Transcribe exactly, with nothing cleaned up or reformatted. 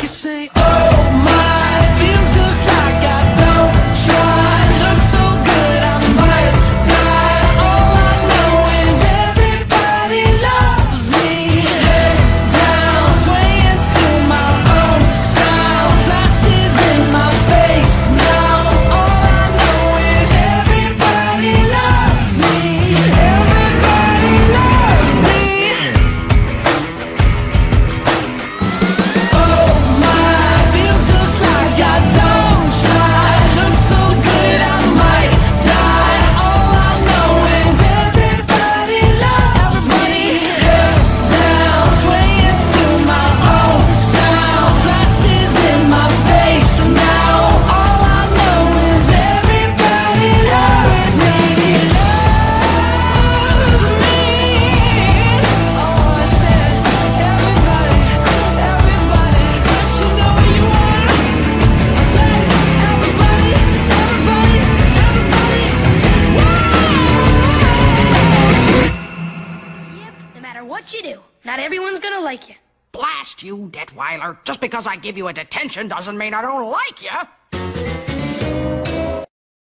You say, oh my, feels just like I don't try. Look so good, I might die. All I know is everybody loves me. Head down, swaying to my own sound. Flashes in my face now. All I know is everybody loves me. Everybody loves me. What you do, not everyone's gonna like you. Blast you, Detweiler. Just because I give you a detention doesn't mean I don't like you.